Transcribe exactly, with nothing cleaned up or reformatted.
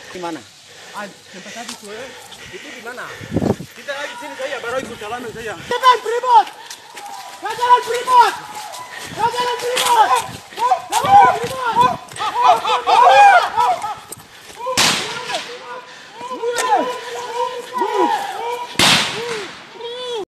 Di mana? Ah, tempat tadi tuh ya. Itu di mana? Kita lagi sini saya, baru ikut jalanan saya. Jalan Primot! Jalan Primot! Jalan Primot! Jalan Primot!